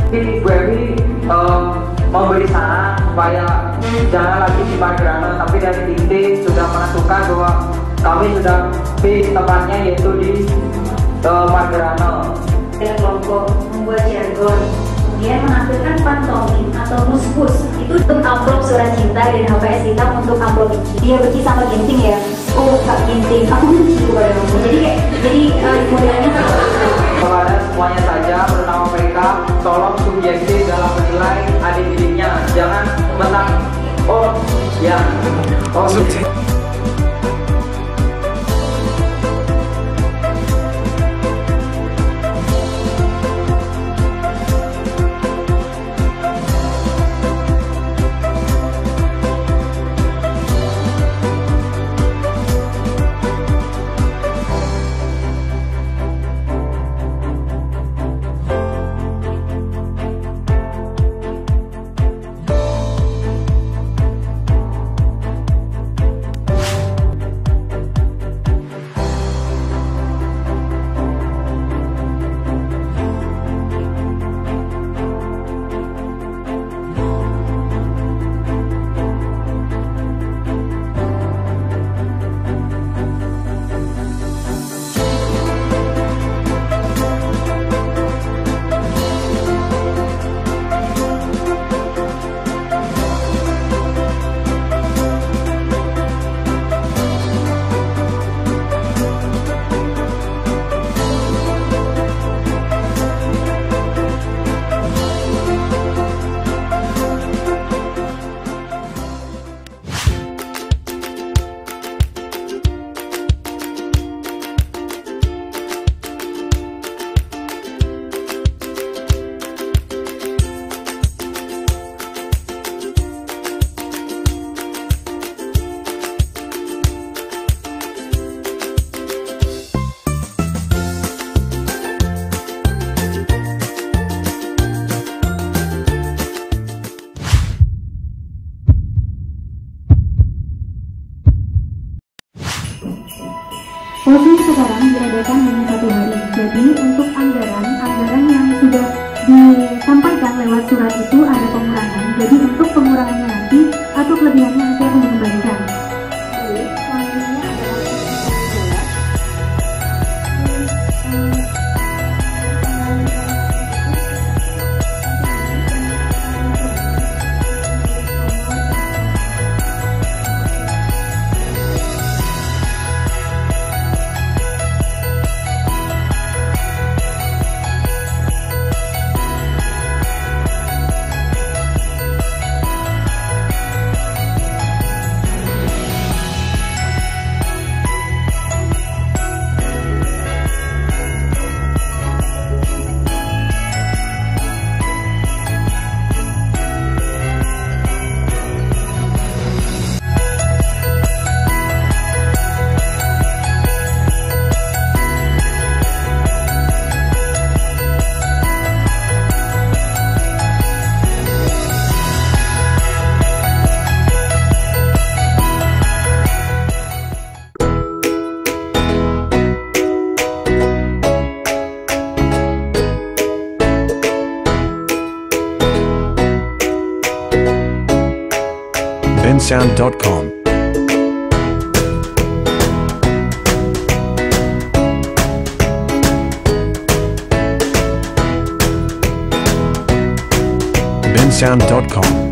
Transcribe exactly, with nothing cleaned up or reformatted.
Bu Evi uh, memberi saran supaya jangan lagi di Magelang, tapi dari titik sudah menentukan bahwa kami sudah fix tempatnya yaitu di uh, Magelang. Ada kelompok membuat jargon, kemudian menampilkan pantomim atau mus-mus itu untuk amplop surat cinta dan H P S kita untuk amplop benci. Dia benci sama Ginting ya, oh Kak Ginting, aku benci kepada kamu. Jadi kayak, jadi uh, modelnya kepada semuanya saja bernama mereka, tolong subjektif dalam menilai adik-adiknya, jangan menang. Oh ya, oh subjektif. Voting sekarang diadakan hanya satu hari. Jadi untuk anggaran, anggaran yang sudah disampaikan lewat surat itu ada pengurangan. Jadi untuk pengurangannya nanti atau kelebihannya nanti akan dikembalikan. bensound dot com. bensound dot com